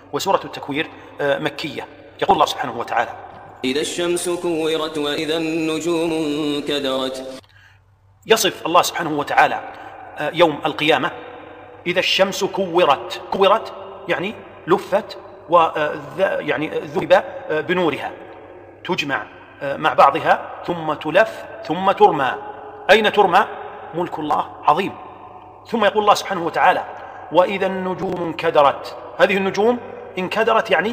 وسورة التكوير مكية. يقول الله سبحانه وتعالى: إذا الشمس كورت وإذا النجوم انكدرت. يصف الله سبحانه وتعالى يوم القيامة: إذا الشمس كورت. كورت يعني لفت يعني ذهب بنورها، تجمع مع بعضها ثم تلف ثم ترمى. أين ترمى؟ ملك الله عظيم. ثم يقول الله سبحانه وتعالى: وإذا النجوم انكدرت. هذه النجوم انكدرت يعني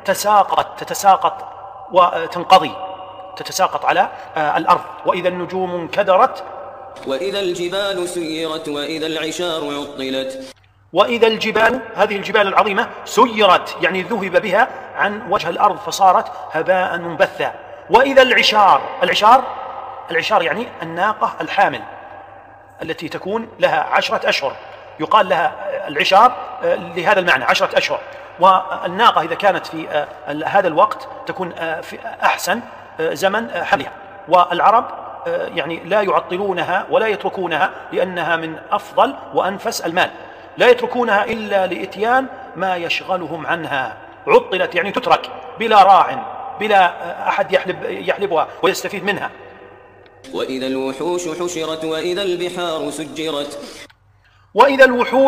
تتساقط وتنقضي، تتساقط على الأرض. وإذا النجوم انكدرت. وإذا الجبال سيرت وإذا العشار عطلت. وإذا الجبال، هذه الجبال العظيمة، سيرت يعني ذهب بها عن وجه الأرض فصارت هباء منبثا. وإذا العشار، العشار يعني الناقة الحامل التي تكون لها 10 أشهر، يقال لها العشار لهذا المعنى، 10 أشهر. والناقة إذا كانت في هذا الوقت تكون في أحسن زمن حملها. والعرب يعني لا يعطلونها ولا يتركونها، لأنها من أفضل وأنفس المال، لا يتركونها إلا لإتيان ما يشغلهم عنها. عطلت يعني تترك بلا راع، بلا أحد يحلبها ويستفيد منها. وإذا الوحوش حشرت وإذا البحار سجرت. وإذا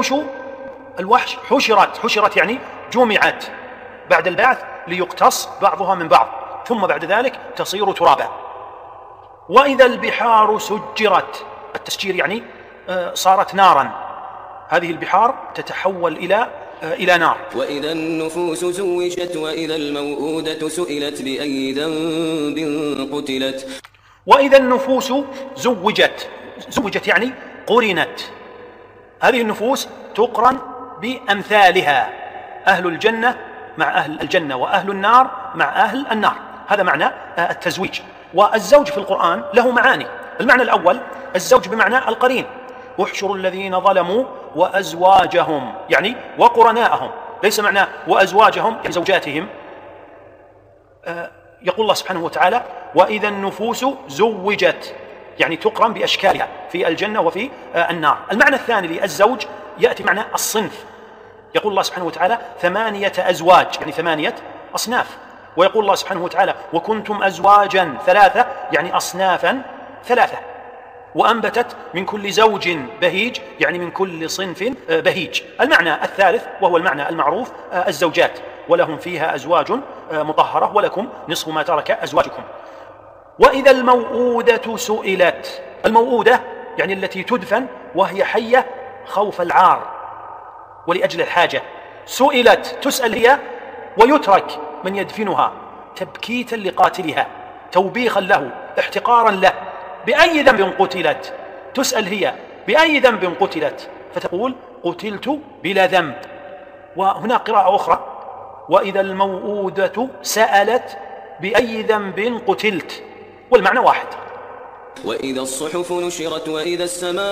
الوحش حشرت يعني جمعت بعد البعث ليقتص بعضها من بعض، ثم بعد ذلك تصير ترابا. وإذا البحار سجرت، التسجير يعني صارت نارا، هذه البحار تتحول إلى نار. وإذا النفوس زوجت وإذا الموءودة سئلت بأي ذنب قتلت. وإذا النفوس زوجت يعني قرنت. هذه النفوس تقرن بأمثالها، أهل الجنة مع أهل الجنة، وأهل النار مع أهل النار. هذا معنى التزويج. والزوج في القرآن له معاني. المعنى الأول الزوج بمعنى القرين: احشروا الذين ظلموا وأزواجهم يعني وقرناءهم، ليس معنى وأزواجهم يعني زوجاتهم. يقول الله سبحانه وتعالى: وإذا النفوس زوجت يعني تقرن بأشكالها في الجنة وفي النار. المعنى الثاني للزوج يأتي معنى الصنف. يقول الله سبحانه وتعالى: 8 أزواج يعني 8 أصناف. ويقول الله سبحانه وتعالى: وكنتم أزواجا 3 يعني أصنافا 3. وأنبتت من كل زوج بهيج يعني من كل صنف بهيج. المعنى الثالث وهو المعنى المعروف: الزوجات، ولهم فيها أزواج مطهرة ولكم نصف ما ترك أزواجكم. وإذا الموءودة سئلت. الموءودة يعني التي تدفن وهي حية خوف العار ولأجل الحاجة. سئلت تسأل هي، ويترك من يدفنها تبكيتا لقاتلها، توبيخا له، احتقارا له. بأي ذنب قتلت؟ تسأل هي بأي ذنب قتلت، فتقول قتلت بلا ذنب. وهنا قراءة أخرى: وإذا الموءودة سألت بأي ذنب قتلت، والمعنى واحد. وإذا الصحف نشرت وإذا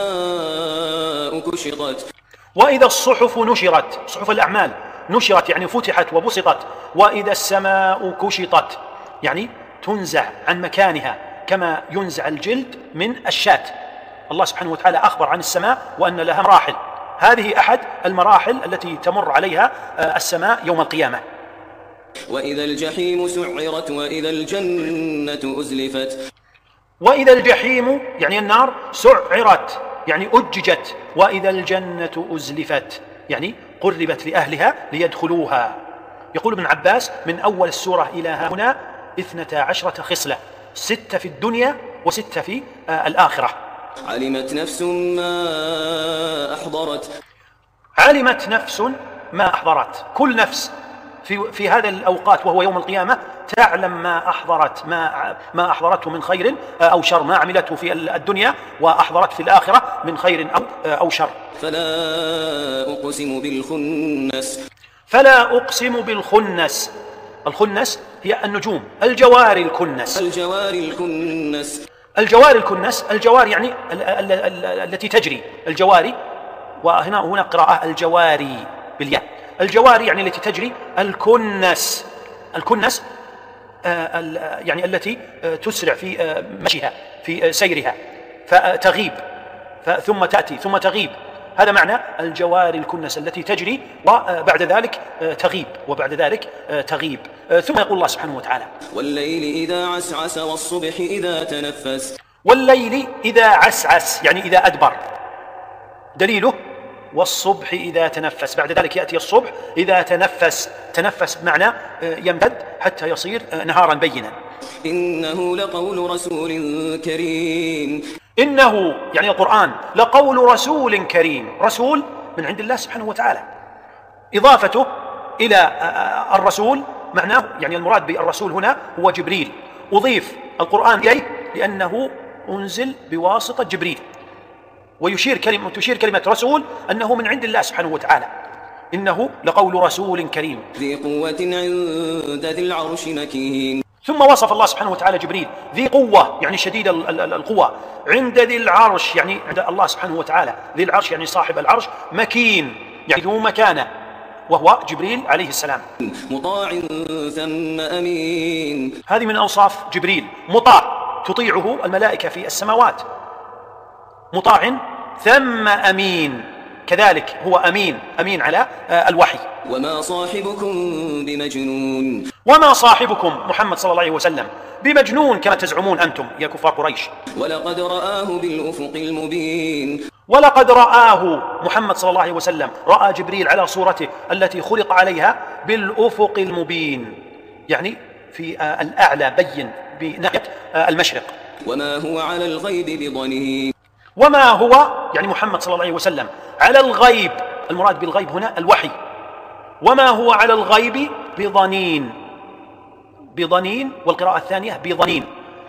السماء كشطت. وإذا الصحف نشرت، صحف الأعمال نشرت يعني فتحت وبسطت. وإذا السماء كشطت يعني تنزع عن مكانها كما ينزع الجلد من الشاة. الله سبحانه وتعالى أخبر عن السماء وأن لها مراحل، هذه أحد المراحل التي تمر عليها السماء يوم القيامة. وإذا الجحيم سعرت وإذا الجنة أزلفت. وإذا الجحيم يعني النار سعرت يعني أججت. وإذا الجنة أزلفت يعني قربت لأهلها ليدخلوها. يقول ابن عباس: من أول السورة إلى هنا 12 خصلة، 6 في الدنيا و6 في الآخرة. علمت نفس ما أحضرت. علمت نفس ما أحضرت، كل نفس في هذا الأوقات وهو يوم القيامة تعلم ما أحضرت، ما أحضرته من خير أو شر، ما عملته في الدنيا وأحضرت في الآخرة من خير أو شر. فلا أقسم بالخنس. فلا أقسم بالخنس. الخنس هي النجوم، الجوار الكنس. الجوار الكنس، الجوار يعني التي تجري، الجواري. وهنا قراءة الجواري بالياء. الجواري يعني التي تجري. الكنس يعني التي تسرع في مشيها في سيرها، فتغيب ثم تأتي ثم تغيب. هذا معنى الجوار الكنس التي تجري وبعد ذلك تغيب تغيب. ثم يقول الله سبحانه وتعالى: والليل إذا عسعس والصبح إذا تنفس. والليل إذا عسعس يعني إذا أدبر، دليله والصبح إذا تنفس، بعد ذلك يأتي الصبح إذا تنفس بمعنى يمتد حتى يصير نهارا بينا. إنه لقول رسول كريم. إنه يعني القرآن لقول رسول كريم، رسول من عند الله سبحانه وتعالى. إضافته إلى الرسول معناه يعني المراد بالرسول هنا هو جبريل، أضيف القرآن إليه لأنه أنزل بواسطة جبريل، وتشير كلمة رسول أنه من عند الله سبحانه وتعالى. إنه لقول رسول كريم ذي قوة عند ذي العرش مكين. ثم وصف الله سبحانه وتعالى جبريل ذي قوة يعني شديد القوة، عند ذي العرش يعني عند الله سبحانه وتعالى، ذي العرش يعني صاحب العرش، مكين يعني ذو مكانة وهو جبريل عليه السلام. مطاع ثم أمين. هذه من أوصاف جبريل، مطاع تطيعه الملائكة في السماوات، مطاع ثم أمين، كذلك هو أمين على الوحي. وما صاحبكم بمجنون. وما صاحبكم محمد صلى الله عليه وسلم بمجنون كما تزعمون أنتم يا كفار قريش. ولقد رآه بالأفق المبين. ولقد رآه محمد صلى الله عليه وسلم، رأى جبريل على صورته التي خلق عليها بالأفق المبين، يعني في الأعلى بين بناحية المشرق. وما هو على الغيب بضنين. وما هو يعني محمد صلى الله عليه وسلم على الغيب، المراد بالغيب هنا الوحي، وما هو على الغيب بضنين، والقراءة الثانية بضنين.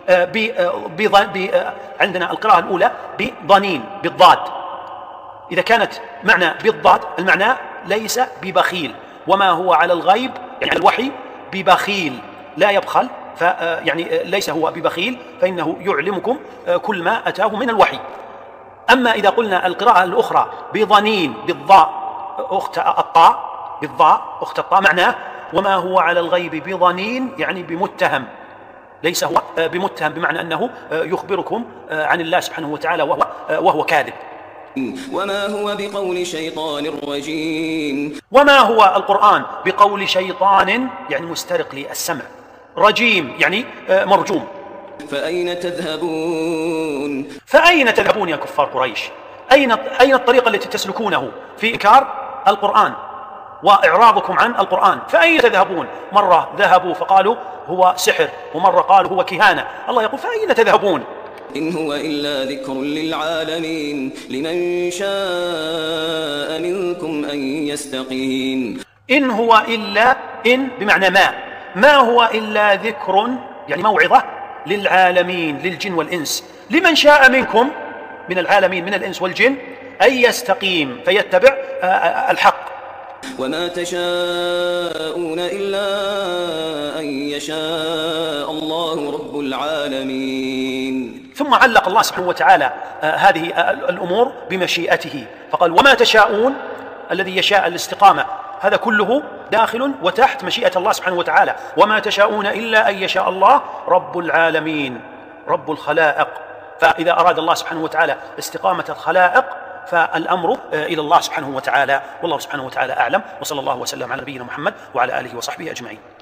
عندنا القراءة الأولى بضنين بالضاد، إذا كانت معنى بالضاد المعنى ليس ببخيل، وما هو على الغيب يعني الوحي ببخيل لا يبخل، يعني ليس هو ببخيل فإنه يعلمكم كل ما أتاه من الوحي. أما إذا قلنا القراءة الأخرى بضنين بالضاء أخت الطاء معناه وما هو على الغيب بضنين يعني بمتهم، ليس هو بمتهم بمعنى أنه يخبركم عن الله سبحانه وتعالى وهو كاذب. وما هو بقول شيطان رجيم. وما هو القرآن بقول شيطان يعني مسترق للسمع، رجيم يعني مرجوم. فأين تذهبون. فأين تذهبون يا كفار قريش؟ أين الطريقة التي تسلكونه في إنكار القرآن وإعراضكم عن القرآن؟ فأين تذهبون؟ مرة ذهبوا فقالوا هو سحر، ومرة قالوا هو كهانة. الله يقول فأين تذهبون؟ إن هو إلا ذكر للعالمين لمن شاء منكم أن يستقيم. إن هو إلا، إن بمعنى ما هو إلا ذكر يعني موعظة للعالمين للجن والإنس، لمن شاء منكم من العالمين من الإنس والجن أن يستقيم فيتبع الحق. وما تشاءون إلا أن يشاء الله رب العالمين. ثم علق الله سبحانه وتعالى هذه الأمور بمشيئته فقال وما تشاءون، الذي يشاء الاستقامة هذا كله داخل وتحت مشيئة الله سبحانه وتعالى. وما تشاءون إلا أن يشاء الله رب العالمين رب الخلائق. فإذا أراد الله سبحانه وتعالى استقامة الخلائق فالأمر إلى الله سبحانه وتعالى، والله سبحانه وتعالى أعلم، وصلى الله وسلم على نبينا محمد وعلى آله وصحبه أجمعين.